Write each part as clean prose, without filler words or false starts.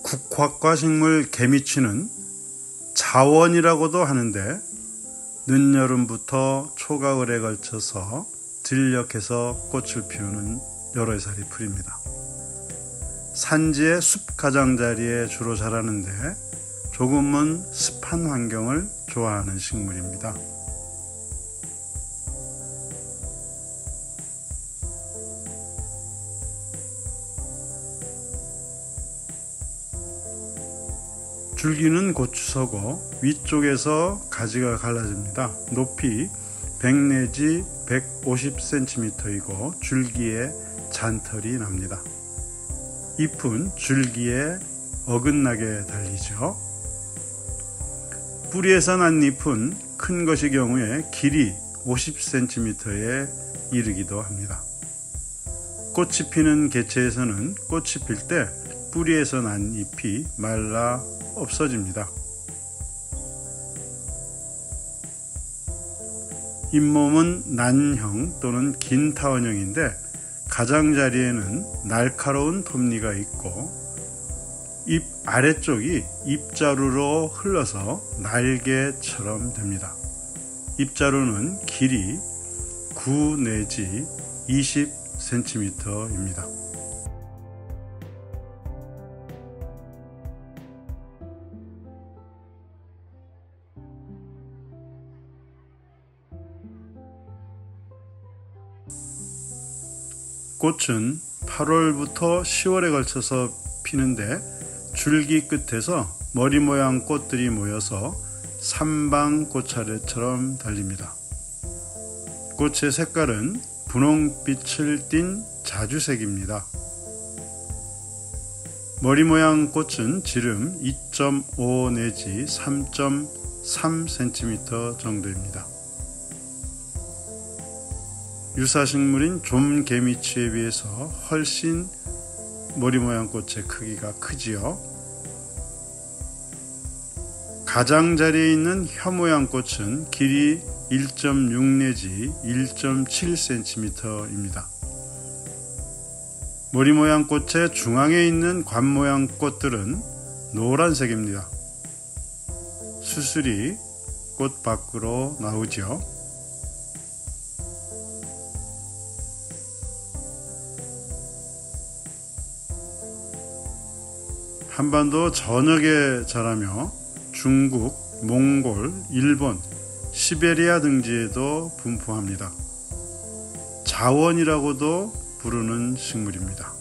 국화과 식물 개미치는 자원이라고도 하는데 늦여름부터 초가을에 걸쳐서 들녘에서 꽃을 피우는 여러 해살이 풀입니다. 산지의 숲 가장자리에 주로 자라는데 조금은 습한 환경을 좋아하는 식물입니다. 줄기는 고추서고 위쪽에서 가지가 갈라집니다. 높이 100 내지 150cm이고 줄기에 잔털이 납니다. 잎은 줄기에 어긋나게 달리죠. 뿌리에서 난 잎은 큰 것의 경우에 길이 50cm에 이르기도 합니다. 꽃이 피는 개체에서는 꽃이 필 때 뿌리에서 난 잎이 말라 없어집니다. 잇몸은 난형 또는 긴 타원형인데 가장자리에는 날카로운 톱니가 있고 잎 아래쪽이 잎자루로 흘러서 날개처럼 됩니다. 잎자루는 길이 9 내지 20cm입니다. 꽃은 8월부터 10월에 걸쳐서 피는데 줄기 끝에서 머리 모양 꽃들이 모여서 삼방 꽃차례처럼 달립니다. 꽃의 색깔은 분홍빛을 띤 자주색입니다. 머리 모양 꽃은 지름 2.5 내지 3.3cm 정도입니다. 유사식물인 좀개미치에 비해서 훨씬 머리 모양 꽃의 크기가 크지요. 가장자리에 있는 혀 모양 꽃은 길이 1.6 내지 1.7cm입니다. 머리 모양 꽃의 중앙에 있는 관 모양 꽃들은 노란색입니다. 수술이 꽃 밖으로 나오죠. 한반도 전역에 자라며 중국, 몽골, 일본, 시베리아 등지에도 분포합니다. 자원이라고도 부르는 식물입니다.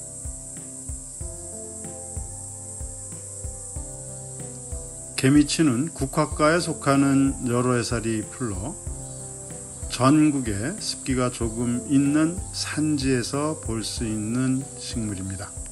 개미치는 국화과에 속하는 여러 해살이 풀로 전국에 습기가 조금 있는 산지에서 볼 수 있는 식물입니다.